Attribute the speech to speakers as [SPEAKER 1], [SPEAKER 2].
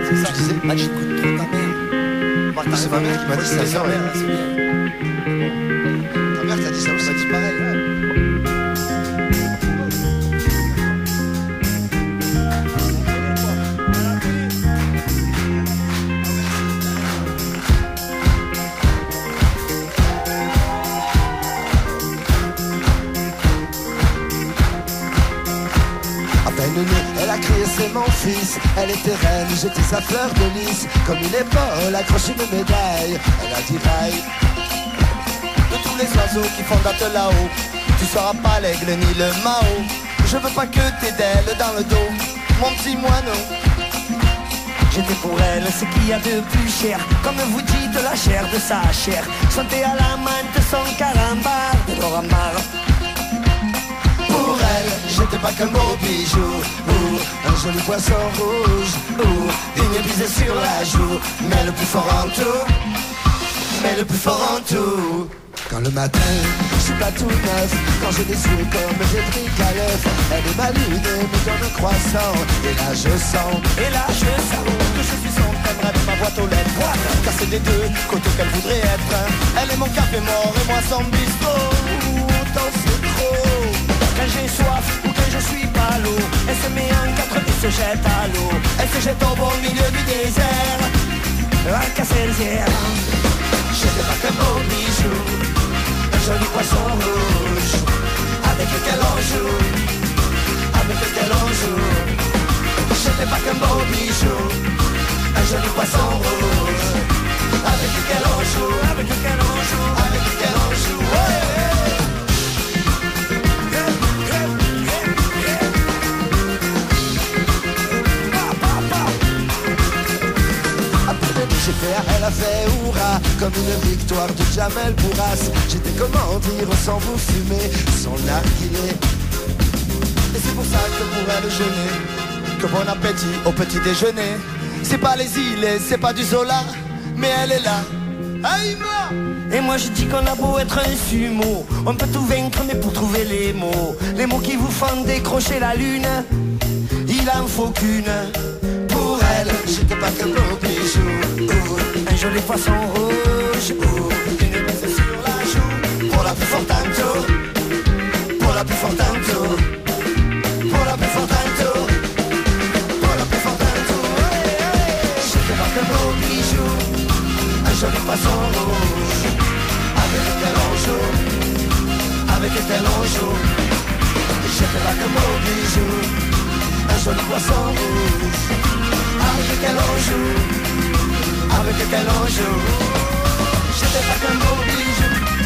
[SPEAKER 1] ça. Tu disais, ah, j'écoute trop ta mère. C'est ma mère qui m'a dit ça. Ta mère t'a dit ça aussi, ça dit pareil.
[SPEAKER 2] Elle a crié c'est mon fils, elle était reine, j'étais sa fleur de lys. Comme une épaule accrochée de médaille, elle a dit bye.
[SPEAKER 3] De tous les oiseaux qui fondent là-haut, tu seras pas l'aigle ni le Mao. Je veux pas que t'aies d'elle dans le dos, mon petit moineau.
[SPEAKER 4] J'étais pour elle ce qu'il y a de plus cher, comme vous dites la chair de sa chair. Chanter à la main de son carambar de Loramar.
[SPEAKER 2] Pour elle, j'étais pas qu'un beau bijou, ou un joli poisson rouge, ou une bise sur la joue, mais le plus fort en tout, mais le plus fort en tout. Quand le matin, je suis pas tout neuf, quand j'ai des yeux comme j'ai pris qu'à l'œuf, elle est ma lune, me donne un croissant, et là je sens
[SPEAKER 3] que je suis son thème, rêve ma boîte aux lettres. Car c'est des deux côtés qu'elle voudrait être. Elle est mon café mort et moi son bistrot. Dans ce trop.
[SPEAKER 4] Quand j'ai soif ou que je suis pas l'eau, elle se met en quatre et se jette à l'eau.
[SPEAKER 3] Elle se jette au beau milieu du désert.
[SPEAKER 4] À Casselzière.
[SPEAKER 2] J'étais pas qu'un beau bijou, un joli poisson rouge, avec lequel on joue, avec lequel on joue. J'étais pas qu'un beau bijou, un joli poisson rouge, avec lequel on joue, avec lequel on joue, avec lequel on joue. Ouais. Elle a fait hurrah, comme une victoire de Jamel Bourras. J'étais comment dire sans vous fumer, son narguilé.
[SPEAKER 3] Et c'est pour ça que pour elle je n'ai que bon appétit au petit déjeuner. C'est pas les îles, c'est pas du Zola, mais elle est là. Aïma.
[SPEAKER 4] Et moi je dis qu'on a beau être un sumo, on peut tout vaincre mais pour trouver les mots qui vous font décrocher la lune, il en faut qu'une.
[SPEAKER 2] Pour elle, j'étais pas qu'un beau bijou,
[SPEAKER 4] un joli poisson rouge,
[SPEAKER 3] une bise sur la joue.
[SPEAKER 2] pour la plus forte en tout, pour la plus forte en tout, pour la plus forte en tout, pour la plus forte en tout. J'étais pas qu'un beau bijou, un joli poisson rouge, avec lequel on joue, avec lequel on joue. J'étais pas qu'un beau bijou, un joli poisson rouge, avec lequel on joue, avec lequel on joue. J'étais pas qu'un beau bijou.